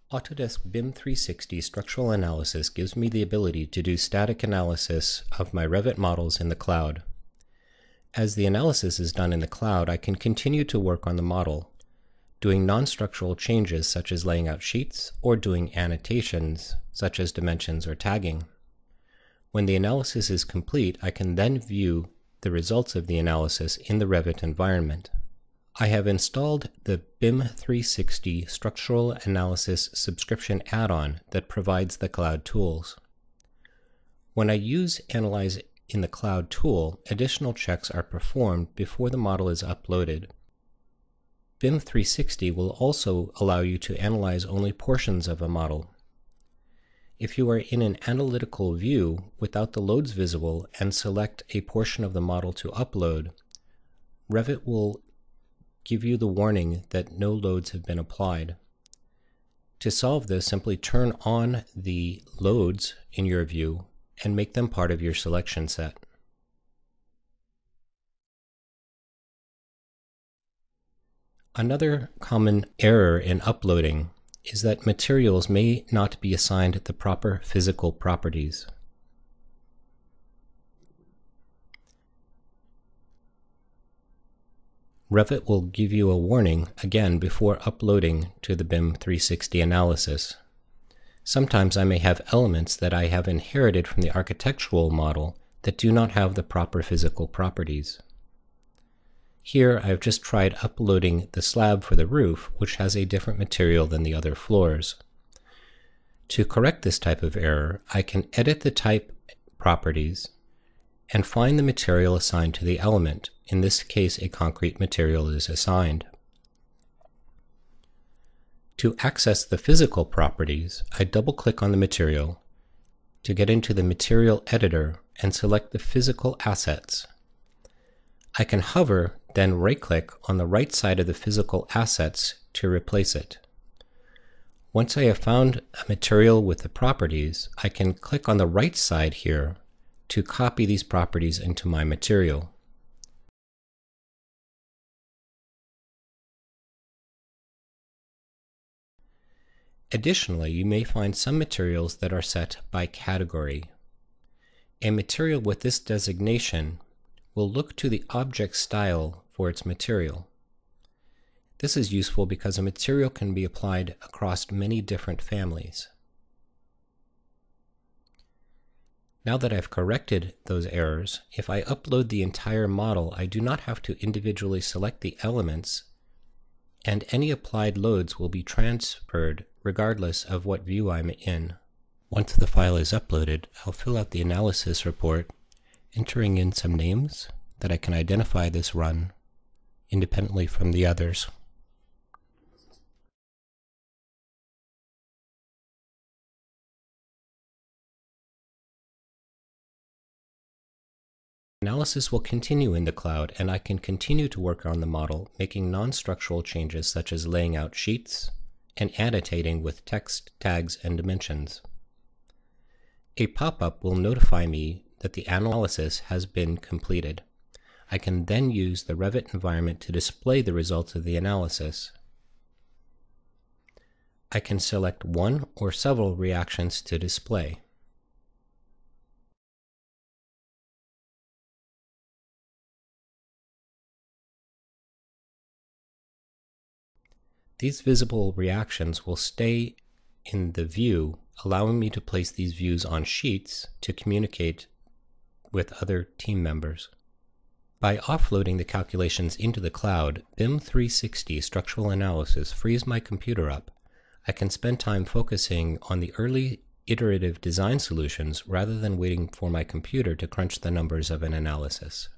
Autodesk BIM 360 Structural Analysis gives me the ability to do static analysis of my Revit models in the cloud. As the analysis is done in the cloud, I can continue to work on the model, doing non-structural changes such as laying out sheets or doing annotations such as dimensions or tagging. When the analysis is complete, I can then view the results of the analysis in the Revit environment. I have installed the BIM 360 Structural Analysis subscription add-on that provides the cloud tools. When I use Analyze in the Cloud tool, additional checks are performed before the model is uploaded. BIM 360 will also allow you to analyze only portions of a model. If you are in an analytical view without the loads visible and select a portion of the model to upload, Revit will give you the warning that no loads have been applied. To solve this, simply turn on the loads in your view and make them part of your selection set. Another common error in uploading is that materials may not be assigned the proper physical properties. Revit will give you a warning again before uploading to the BIM 360 analysis. Sometimes I may have elements that I have inherited from the architectural model that do not have the proper physical properties. Here I've just tried uploading the slab for the roof, which has a different material than the other floors. To correct this type of error, I can edit the type properties and find the material assigned to the element. In this case, a concrete material is assigned. To access the physical properties, I double-click on the material to get into the material editor and select the physical assets. I can hover, then right-click on the right side of the physical assets to replace it. Once I have found a material with the properties, I can click on the right side here to copy these properties into my material. Additionally, you may find some materials that are set by category. A material with this designation will look to the object style for its material. This is useful because a material can be applied across many different families. Now that I've corrected those errors, if I upload the entire model, I do not have to individually select the elements, and any applied loads will be transferred regardless of what view I'm in. Once the file is uploaded, I'll fill out the analysis report, entering in some names that I can identify this run independently from the others. Analysis will continue in the cloud, and I can continue to work on the model, making non-structural changes such as laying out sheets and annotating with text, tags, and dimensions. A pop-up will notify me that the analysis has been completed. I can then use the Revit environment to display the results of the analysis. I can select one or several reactions to display. These visible reactions will stay in the view, allowing me to place these views on sheets to communicate with other team members. By offloading the calculations into the cloud, BIM 360 Structural Analysis frees my computer up. I can spend time focusing on the early iterative design solutions rather than waiting for my computer to crunch the numbers of an analysis.